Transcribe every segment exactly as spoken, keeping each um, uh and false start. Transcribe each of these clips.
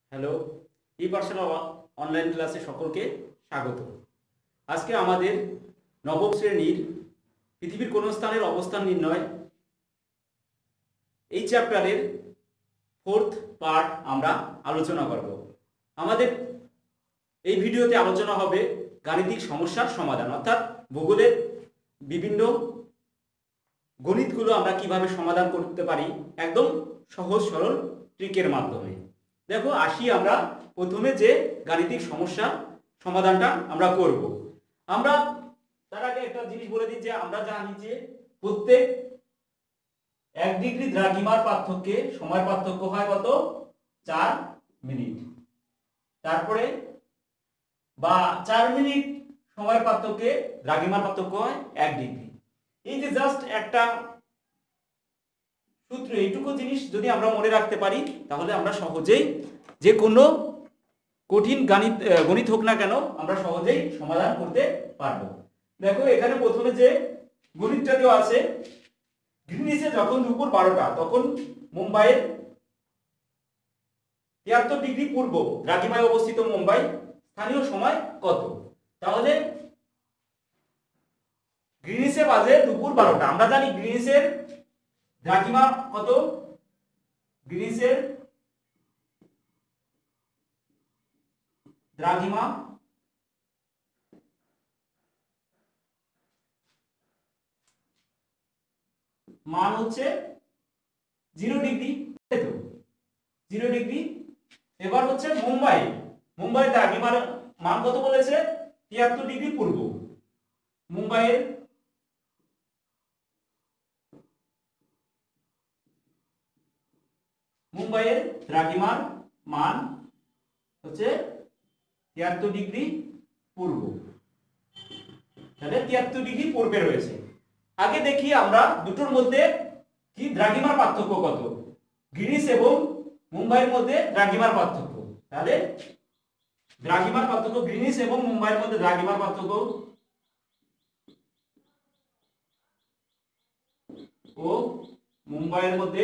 Hello, ই পাঠশালা online ক্লাসে সকলকে স্বাগত। আজকে আমাদের নবম শ্রেণীর পৃথিবীর কোন স্থানের অবস্থান নির্ণয় এই চ্যাপ্টারের ফোর্থ পার্ট আমরা আলোচনা করব। আমাদের এই ভিডিওতে আলোচনা হবে গাণিতিক সমস্যার সমাধান, অর্থাৎ ভূগোলের বিভিন্ন গণিতগুলো আমরা কিভাবে সমাধান করতে পারি একদম সহজ সরল ট্রিকের মাধ্যমে। দেখো, আসি আমরা প্রথমে যে গাণিতিক সমস্যা সমাধানটা আমরা করব। আমরা তার আগে একটা জিনিস বলে দিই যে আমরা জানি যে প্রত্যেক এক ডিগ্রি দ্রাঘিমার পার্থক্যে সময় পার্থক্য হয় কত? চার মিনিট। তারপরে বা চার মিনিট সময় পার্থক্যে দ্রাঘিমার পার্থক্য হয় এক ডিগ্রি। এই যে জাস্ট একটা সূত্র, এইটুকু জিনিস যদি আমরা মনে রাখতে পারি তাহলে আমরা সহজেই যে কোনো কঠিন গণিত গণিত হোক না কেন আমরা সহজেই সমাধান করতে পারবো। দেখো, এখানে প্রথমে যে গণিতটা দেওয়া আছে, গ্রিনিচে যখন দুপুর বারোটা তখন মুম্বাইয়ের তিয়াত্তর ডিগ্রি পূর্ব দ্রাঘিমায় অবস্থিত মুম্বাই স্থানীয় সময় কত? তাহলে গ্রিনিচে বাজে দুপুর বারোটা। আমরা জানি গ্রিনিচের দ্রাঘিমা কত? গ্রিনিচের দ্রাঘিমা মান হচ্ছে জিরো ডিগ্রি, তাই তো? Zero degree. এবার হচ্ছে মুম্বাই, মুম্বাই দ্রাঘিমার মান কত বলেছে? তিয়াত্তর ডিগ্রি পূর্ব। মুম্বাইয়ের মুম্বাইয়ের দ্রাঘিমার মান হচ্ছে তিয়াত্তর ডিগ্রি পূর্ব। তাহলে তিয়াত্তর ডিগ্রি পূর্বে রয়েছে। আগে দেখি আমরা দুটোর মধ্যে কি দ্রাঘিমার পার্থক্য কত। গ্রিনিচ এবং মুম্বাইয়ের মধ্যে দ্রাঘিমার পার্থক্য, তাহলে দ্রাঘিমার পার্থক্য গ্রিনিচ এবং মুম্বাইয়ের মধ্যে দ্রাঘিমার পার্থক্য ও মুম্বাইয়ের মধ্যে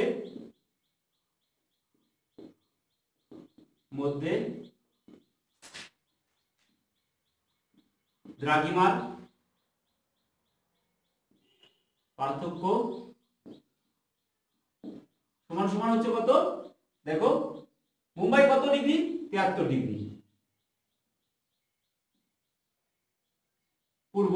মধ্যে দ্রাঘিমার পার্থক্য সমান সমান হচ্ছে কত? দেখো, মুম্বাই কত ডিগ্রি? তিয়াত্তর ডিগ্রি পূর্ব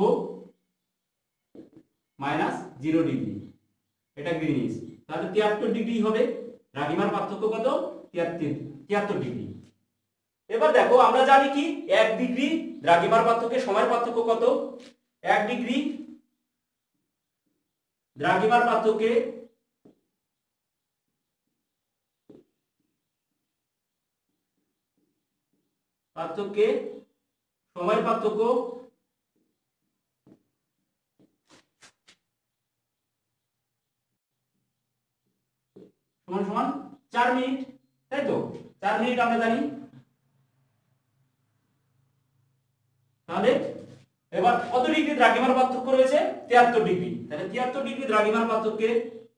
মাইনাস জিরো ডিগ্রি, এটা গ্রিনিচ। তাহলে তিয়াত্তর ডিগ্রি হবে। দ্রাঘিমার পার্থক্য কত? তিয়াত্তর তিয়াত্তর ডিগ্রি। এবার দেখো, আমরা জানি কি এক ডিগ্রি দ্রাঘিমার পার্থক্যে সময়ের পার্থক্য কত? এক ডিগ্রি দ্রাঘিমার পার্থক্যে পার্থক্যে সময়ের পার্থক্য সমান সমান চার মিনিট, তাই তো? চার মিনিট আমরা জানি। তাহলে এবার কত ডিগ্রি দ্রাঘিমার পার্থক্য রয়েছে? তিয়াত্তর ডিগ্রি। তাহলে তিয়াত্তর ডিগ্রি দ্রাঘিমার পার্থক্যে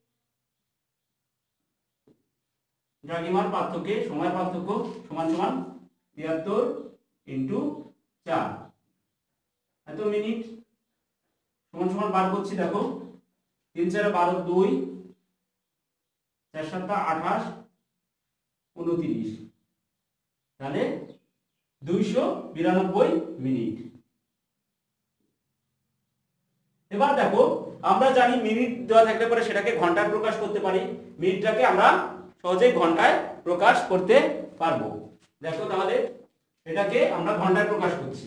দ্রাঘিমার পার্থক্যে সময় পার্থক্য সমান সমান তিয়াত্তর ইন্টু চার, এত মিনিট সমান সমান বার করছি। দেখো, তিন চারে বারো, দুই চার সাতটা আঠাশ, উনত্রিশ, তাহলে দুইশো বিরানব্বই মিনিট। এবার দেখো, আমরা জানি মিনিট দেওয়া থাকলে পরে সেটাকে ঘন্টায় প্রকাশ করতে পারি। মিনিটটাকে আমরা সহজেই ঘন্টায় প্রকাশ করতে পারবো। দেখো, তাহলে এটাকে আমরা ঘন্টায় প্রকাশ করছি।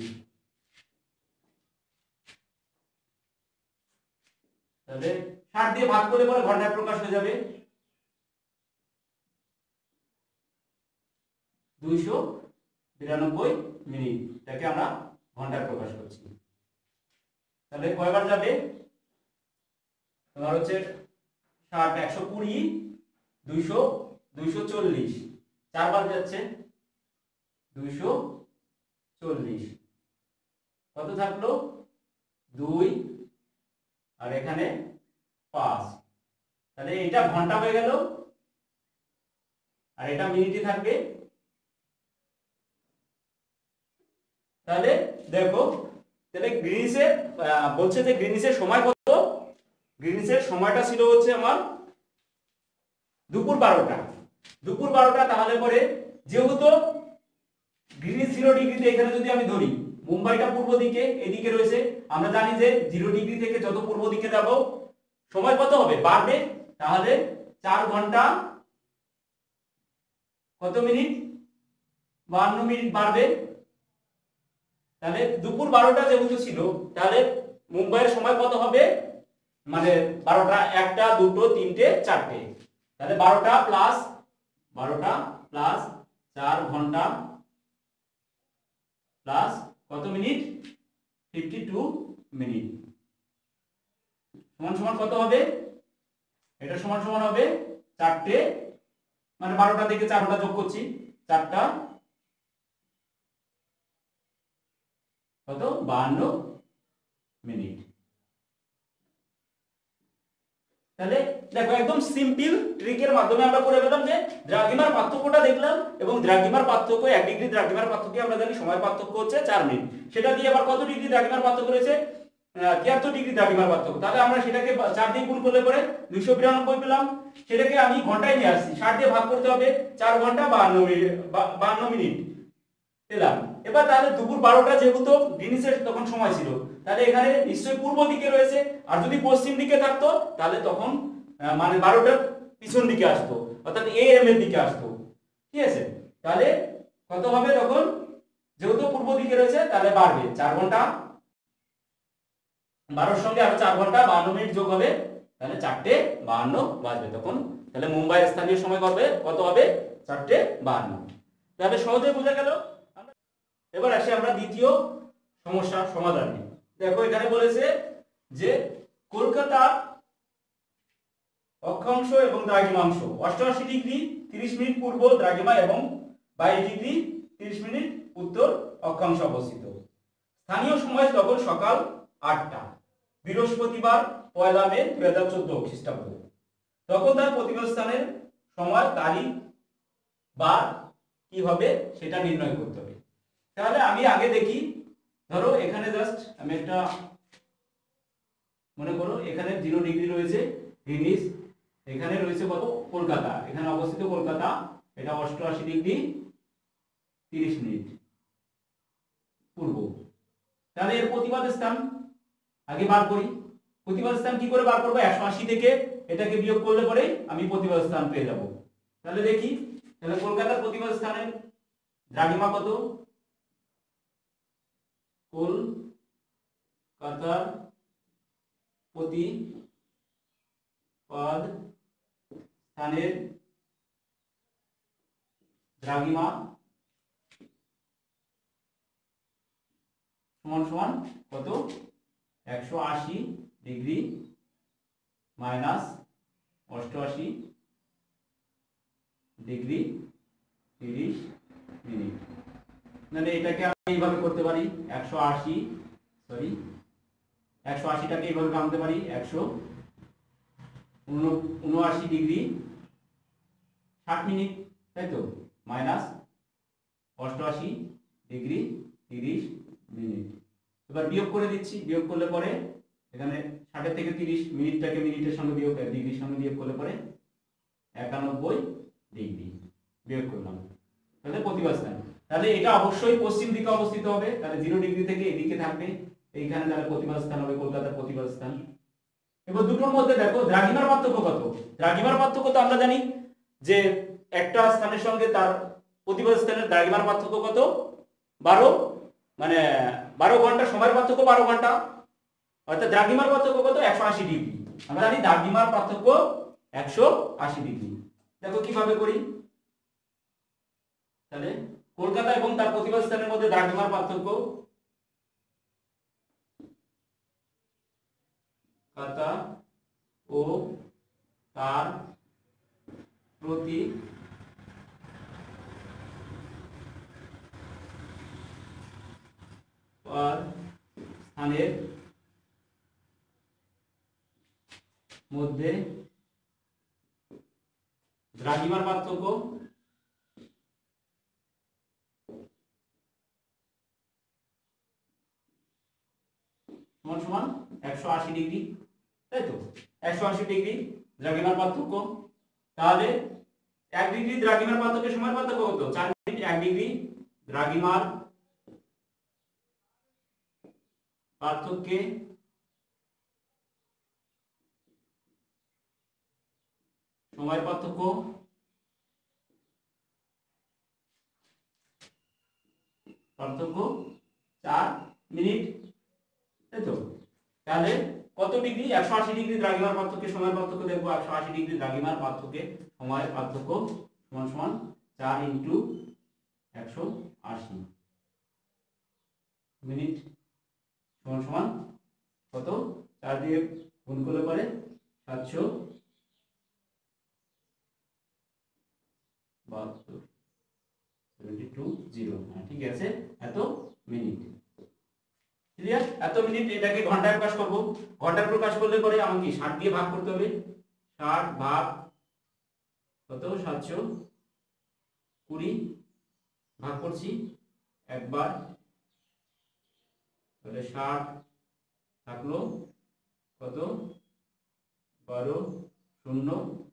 তাহলে ষাট দিয়ে ভাগ করলে পরে ঘন্টায় প্রকাশ হয়ে যাবে দুইশো বিরানব্বই মিনিট। এটাকে আমরা ঘন্টায় প্রকাশ করছি। তাহলে কয়বার যাবে? তোমার হচ্ছে ষাট, একশো কুড়ি, দুইশো, দুইশো চল্লিশ, চারবার যাচ্ছে দুইশো চল্লিশ। কত থাকলো? দুই, আর এখানে পাঁচ। তাহলে এটা ঘন্টা হয়ে গেল, আর এটা মিনিটে থাকবে। দেখো তাহলে গ্রিনিচের বলছে যে গ্রিনিচের সময় কত, গ্রিনিচের সময়টা ছিল হচ্ছে আমার দুপুর বারোটা, দুপুর বারোটা। তাহলে পরে যেহেতু গ্রিনিচ জিরো ডিগ্রিতে এখানে যদি আমি ধরি মুম্বাইটা পূর্ব দিকে এদিকে রয়েছে, আমরা জানি যে জিরো ডিগ্রি থেকে যত পূর্ব দিকে যাব সময় কত হবে, বাড়বে। তাহলে চার ঘন্টা কত মিনিট, বাহান্ন মিনিট বাড়বে। তাহলে দুপুর বারোটা যেহেতু ছিল তাহলে মুম্বাইয়ের সময় কত হবে, মানে বারোটা, একটা, দুটো, তিনটে, চারটে। তাহলে বারোটা প্লাস বারোটা প্লাস চার ঘন্টা প্লাস কত মিনিট, ফিফটি টু মিনিট সমান সমান কত হবে, এটা সমান সমান হবে চারটে, মানে বারোটা থেকে চার ঘন্টা যোগ করছি, চারটা কত বাহান্ন মিনিট। তাহলে দেখো একদম সিম্পল ট্রিকের মাধ্যমে আমরা করে পেলাম যে দ্রাঘিমার পার্থক্যটা দেখলাম, এবং দ্রাঘিমার পার্থক্য এক ডিগ্রি দ্রাঘিমার পার্থক্য আমরা জানি সময় পার্থক্য হচ্ছে চার মিনিট, সেটা দিয়ে আবার কত ডিগ্রি দ্রাঘিমার পার্থক্য রয়েছে, তিয়াত্তর ডিগ্রি দ্রাঘিমার পার্থক্য। তাহলে আমরা সেটাকে চার দিয়ে গুণ করলে পরে দুইশো বিরানব্বই পেলাম, সেটাকে আমি ঘন্টায় নিয়ে আসছি, ষাট দিয়ে ভাগ করতে হবে, চার ঘন্টা বাহান্ন মিনিট বাহান্ন মিনিট পেলাম। এবার তাহলে দুপুর বারোটা যেহেতু গ্রিনিচের তখন সময় ছিল, তাহলে এখানে নিশ্চয়ই পূর্ব দিকে রয়েছে, আর যদি পশ্চিম দিকে থাকতো তাহলে তখন মানে বারোটার পিছন দিকে আসতো, অর্থাৎ এ এম এর দিকে আসতো, ঠিক আছে। তাহলে কত হবে তখন, যেহেতু পূর্ব দিকে রয়েছে তাহলে বাড়বে, চার ঘন্টা বারোর সঙ্গে আরো চার ঘন্টা বাহান্ন মিনিট যোগ হবে, তাহলে চারটে বাহান্ন বাজবে তখন। তাহলে মুম্বাইয়ের স্থানীয় সময় করবে কত হবে, চারটে বাহান্ন। তাহলে সহজে বোঝা গেল। এবার আসি আমরা দ্বিতীয় সমস্যার সমাধানে। দেখো এখানে বলেছে যে কলকাতার অক্ষাংশ এবং দ্রাঘিমাংশ অষ্টআশি ডিগ্রি তিরিশ মিনিট পূর্ব দ্রাঘিমা এবং বাইশ ডিগ্রি তিরিশ মিনিট উত্তর অক্ষাংশে অবস্থিত। স্থানীয় সময় তখন সকাল আটটা, বৃহস্পতিবার পয়লা মে দুই হাজার চোদ্দ খ্রিস্টাব্দ। তখন তার প্রতিষ্ঠানের সময়, তারিখ, বার কি হবে সেটা নির্ণয় করতে হবে। তাহলে আমি আগে দেখি, ধরো এখানে জাস্ট আমি একটা মনে করো এখানে জিরো ডিগ্রি রয়েছে গ্রিনিচ, এখানে রয়েছে কত কলকাতা, এখানে অবস্থিত কলকাতা, এটা অষ্টআশি ডিগ্রি তিরিশ মিনিট পূর্ব। তাহলে এর প্রতিবাদ স্থান আগে বার করি। প্রতিবাদ স্থান কি করে বার করবো, একশো আশি থেকে এটাকে বিয়োগ করলে পরে আমি প্রতিবাদ স্থান পেয়ে যাব। তাহলে দেখি, তাহলে কলকাতার প্রতিবাদ স্থানের দ্রাঘিমা কত, কলকাতার প্রতিবাদ স্থানের দ্রাঘিমা সমান সমান কত, একশো আশি ডিগ্রি মাইনাস অষ্টআশি ডিগ্রি তিরিশ মিনিট। মানে এটাকে আমি এইভাবে করতে পারি, একশো আশি সরি একশো আশিটাকে এইভাবে ভাঙতে পারি, একশো উনআশি ডিগ্রি ষাট মিনিট, তাই তো, মাইনাস অষ্টআশি ডিগ্রি তিরিশ মিনিট। এবার বিয়োগ করে দিচ্ছি, বিয়োগ করলে পরে এখানে ষাটের থেকে তিরিশ মিনিটটাকে মিনিটের সঙ্গে বিয়োগ ডিগ্রির সঙ্গে বিয়োগ করলে পরে একানব্বই ডিগ্রি বিয়োগ করলাম, তাহলে প্রতিবাদ স্থান। তাহলে এটা অবশ্যই পশ্চিম দিকে অবস্থিত হবে, তাহলে জিরো ডিগ্রি থেকে এদিকে থাকবে, এইখানে তাহলে প্রতিবাদ স্থান হবে কলকাতার প্রতিবাদ স্থান। এবার দুটোর মধ্যে দেখো দ্রাঘিমার পার্থক্য কত, দ্রাঘিমার পার্থক্য তো আমরা জানি যে একটা স্থানের সঙ্গে তার প্রতিবাদ স্থানের দ্রাঘিমার পার্থক্য কত, বারো, মানে বারো ঘন্টা সময়ের পার্থক্য বারো ঘন্টা, অর্থাৎ দ্রাঘিমার পার্থক্য কত, একশো আশি ডিগ্রি। আমরা জানি দ্রাঘিমার পার্থক্য একশো আশি ডিগ্রি। দেখো কিভাবে করি, তাহলে কলকাতা এবং তার প্রতিবাদ স্থানের মধ্যে দ্রাঘিমার পার্থক্য, কলকাতা ও তার প্রতি স্থানের মধ্যে দ্রাঘিমার পার্থক্য সমান সমান একশো আশি ডিগ্রি, তাই তো? একশো আশি ডিগ্রি দ্রাঘিমার পার্থক্য। তাহলে এক ডিগ্রি দ্রাঘিমার পার্থক্যের সময়ের পার্থক্য কত? চার মিনিট। এক ডিগ্রি দ্রাঘিমার পার্থক্যে সময়ের পার্থক্য পার্থক্য চার মিনিট, তাই তো? তাহলে কত ডিগ্রি? একশো আশি ডিগ্রি দ্রাঘিমার পার্থক্যে সময়ের পার্থক্য দেখবো। একশো আশি ডিগ্রি দ্রাঘিমার পার্থক্যে সময়ের পার্থক্য সমান সমান চার ইন্টু একশো আশি মিনিট সমান সমান কত? চার দিয়ে গুণ করলে পরে সাতশো বাহাত্তর সেভেন্টি টু জিরো। হ্যাঁ ঠিক আছে, এত মিনিট। ক্লিয়ার? এত মিনিট এটাকে ঘন্টায় প্রকাশ করব। ঘন্টায় প্রকাশ করলে পরে আমাকে ষাট দিয়ে ভাগ করতে হবে। ষাট ভাগ কত? সাতশো কুড়ি ভাগ করছি একবার, তাহলে ষাট থাকলো কত? বারো শূন্য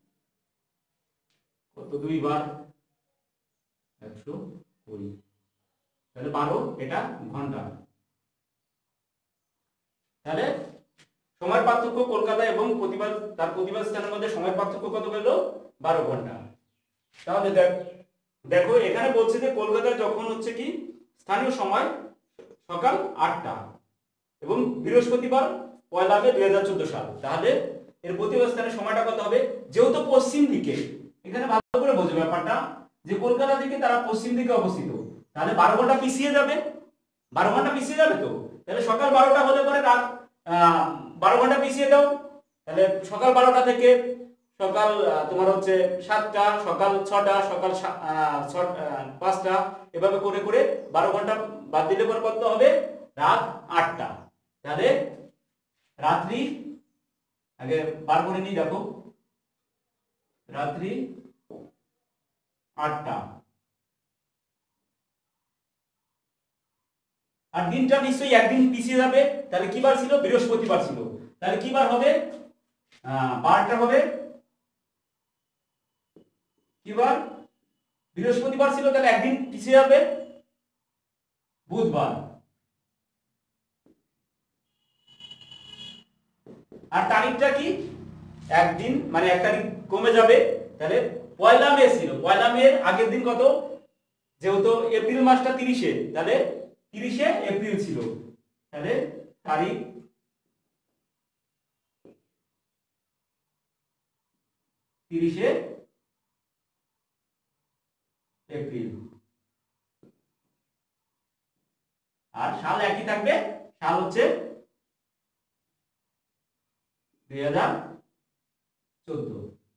কত? দুই বার একশো কুড়ি, তাহলে বারো, এটা ঘন্টা। তাহলে সময় পার্থক্য কলকাতা এবং প্রতিবাদ তার প্রতিবাদ স্থানের মধ্যে সময় পার্থক্য কত পেল? বারো ঘন্টা। তাহলে দেখো এখানে বলছে যে কলকাতায় যখন হচ্ছে কি স্থানীয় সময় সকাল আটটা এবং বৃহস্পতিবার পয়লা মে দুই হাজার চোদ্দ সাল, তাহলে এর প্রতিবাদ স্থানের সময়টা কত হবে? যেহেতু পশ্চিম দিকে, এখানে ভালো করে বোঝো ব্যাপারটা, যে কলকাতা থেকে তারা পশ্চিম দিকে অবস্থিত, তাহলে বারো ঘন্টা পিছিয়ে যাবে। বারো ঘন্টা পিছিয়ে যাবে তো, তাহলে সকাল বারোটা হলে পরে রাত বারো ঘন্টা পিছিয়ে দাও, তাহলে সকাল বারোটা থেকে সকাল তোমার হচ্ছে সাতটা, সকাল ছটা, সকাল পাঁচটা, এভাবে করে করে বারো ঘন্টা বাদ দিলে পরে কত হবে? রাত আটটা। তাহলে রাত্রি আগে বার করে নিই, দেখো রাত্রি আটটা। আর দিনটা নিশ্চয়ই একদিন পিছিয়ে যাবে, তাহলে কি বার ছিল? বৃহস্পতিবার ছিল। তাহলে কি বার হবে? বারটা হবে কি বার? বৃহস্পতিবার ছিল, তাহলে একদিন পিছিয়ে যাবে বুধবার। আর তারিখটা কি? একদিন মানে এক তারিখ কমে যাবে, তাহলে পয়লা মে ছিল। পয়লা মে এর আগের দিন কত? যেহেতু এপ্রিল মাসটা তিরিশে, তাহলে তিরিশে এপ্রিল ছিল, তাহলে তারিখ তিরিশে এপ্রিল। আর সাল একই থাকবে, সাল হচ্ছে দুই হাজার চোদ্দ।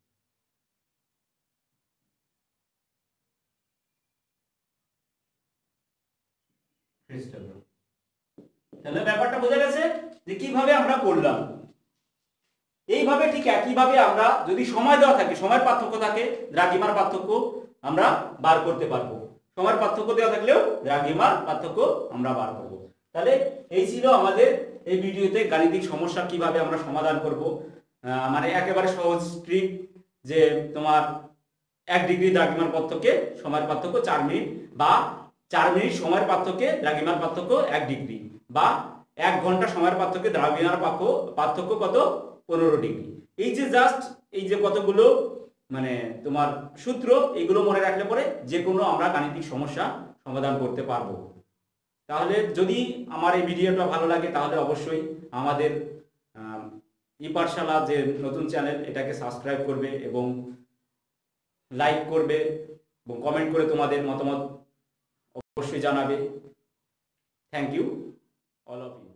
তাহলে ব্যাপারটা বোঝা গেছে যে কিভাবে আমরা করলাম। এইভাবে ঠিক একইভাবে আমরা যদি সময় দেওয়া থাকে, সময়ের পার্থক্য থাকে, দ্রাঘিমার পার্থক্য আমরা বার করতে পারবো। সময়ের পার্থক্য দেওয়া থাকলেও দ্রাঘিমার পার্থক্য আমরা বার করব। তাহলে এই ছিল আমাদের এই ভিডিওতে গাণিতিক সমস্যা কিভাবে আমরা সমাধান করব। মানে একেবারে সহজ ট্রিক, যে তোমার এক ডিগ্রি দ্রাঘিমার পার্থক্যে সময়ের পার্থক্য চার মিনিট, বা চার মিনিট সময়ের পার্থক্যে দ্রাঘিমার পার্থক্য এক ডিগ্রি, বা এক ঘন্টা সময়ের পার্থক্যে দ্রাঘিমার পার্থক্য কত? পনেরো ডিগ্রি। এই যে জাস্ট এই যে কতগুলো মানে তোমার সূত্র, এগুলো মনে রাখলে পরে যে কোনো আমরা গাণিতিক সমস্যা সমাধান করতে পারবো। তাহলে যদি আমার এই ভিডিওটা ভালো লাগে তাহলে অবশ্যই আমাদের ই পাঠশালা যে নতুন চ্যানেল, এটাকে সাবস্ক্রাইব করবে এবং লাইক করবে এবং কমেন্ট করে তোমাদের মতামত অবশ্যই জানাবে। Thank you all of you.